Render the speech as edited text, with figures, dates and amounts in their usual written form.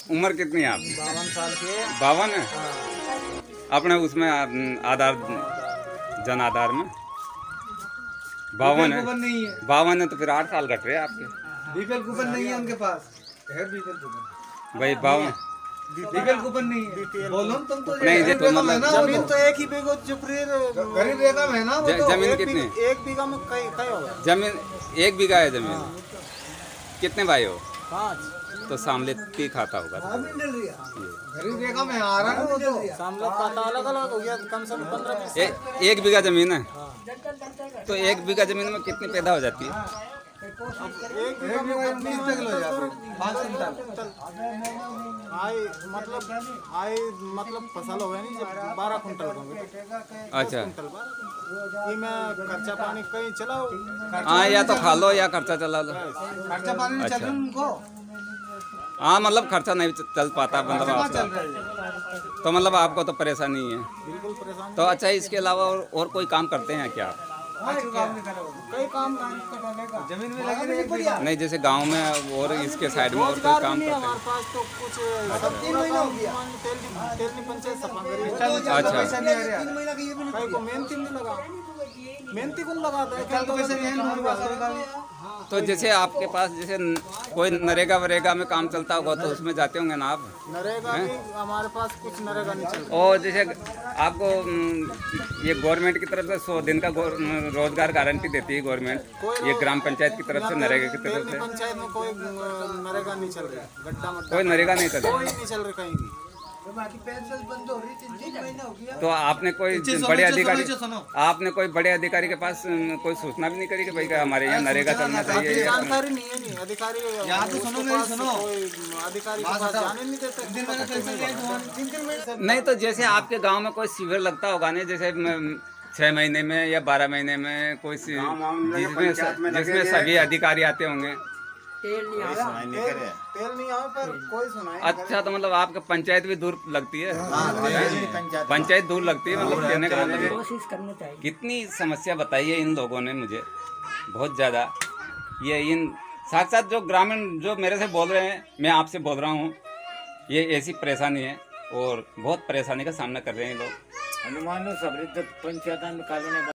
उम्र कितनी है आपकी? 52 साल के। 52 है? अपने उसमें आधार जन आधार में 52 है। 52 है तो फिर 8 साल घट रहे हैं आपके। बीपीएल कूपन नहीं है उनके पास। है बीपीएल कूपन भाई 52 बीपीएल कूपन नहीं है। बोलो तुम तो नहीं गरीब रेखा में है ना वो जमीन तो एक ही बीघा गरीब रेखा में है ना वो तो। जमीन कितनी? एक बीघा में कई होगा। जमीन 1 बीघा है जमीन। कितने भाई हो? 5। तो सामले की खाता होगा। गरीब रेखा में आ रहा है वो तो। सामने खाता अलग अलग हो गया, कम से कम 15-20। 1 बीघा जमीन है तो 1 बीघा जमीन में कितनी पैदा हो जाती है? एक बीघा में 20 किलो हो जाते हैं। 5 क्विंटल आई मतलब फसल हो गया नहीं, 12 क्विंटल होंगे। अच्छा, ये मैं खर्चा पानी कहीं चलाओ। हाँ, या तो खा लो या खर्चा चला लो। खर्चा पानी नहीं चल रहा उनको। हाँ, मतलब खर्चा नहीं चल पाता मतलब आपका। तो मतलब आपको तो परेशानी है। बिल्कुल परेशान। तो अच्छा, इसके अलावा और कोई काम करते हैं क्या? कई काम जमीन में लगी रही। नहीं, जैसे गांव में और इसके साइड में और कोई काम करते हैं? हमारे पास तो कुछ तेल पंचायत सफा करी। अच्छा, कई को मेहनती नहीं लगा, मेहनती कौन लगाता है। तो जैसे आपके पास जैसे कोई नरेगा वरेगा में काम चलता होगा तो उसमें जाते होंगे ना आप? नरेगा भी हमारे पास कुछ नरेगा नहीं चलता। और जैसे आपको ये गवर्नमेंट की तरफ से 100 दिन का रोजगार गारंटी देती है गवर्नमेंट, ये ग्राम पंचायत की तरफ से, नरेगा की तरफ से। पंचायत में कोई नरेगा नहीं चल रहा, गड्ढा मड्ढा कोई नरेगा नहीं चल रहा, कोई नहीं चल रहा कहीं भी। बंद हो रही 3 महीना हो गया। तो आपने कोई बड़े अधिकारी, आपने कोई बड़े अधिकारी के पास कोई सूचना भी नहीं करी कि भाई हमारे यहाँ नरेगा चलना चाहिए? जानकारी नहीं है। नहीं अधिकारी यहाँ तो सुनो मेरी सुनो, अधिकारी के पास जाने नहीं देते। नहीं, तो जैसे आपके गांव में कोई शिविर लगता होगा नहीं, जैसे 6 महीने में या 12 महीने में कोई जिसमें सभी अधिकारी आते होंगे। तेल नहीं आ पर कोई सुनाई। अच्छा, तो मतलब आपका पंचायत भी दूर लगती है? पंचायत दूर लगती है, मतलब कहने का मतलब कोशिश करनी चाहिए। कितनी समस्या बताई है इन लोगों ने मुझे, बहुत ज़्यादा। ये इन साथ साथ जो ग्रामीण जो मेरे से बोल रहे हैं, मैं आपसे बोल रहा हूँ, ये ऐसी परेशानी है और बहुत परेशानी का सामना कर रहे हैं लोग। हनुमान पंचायत में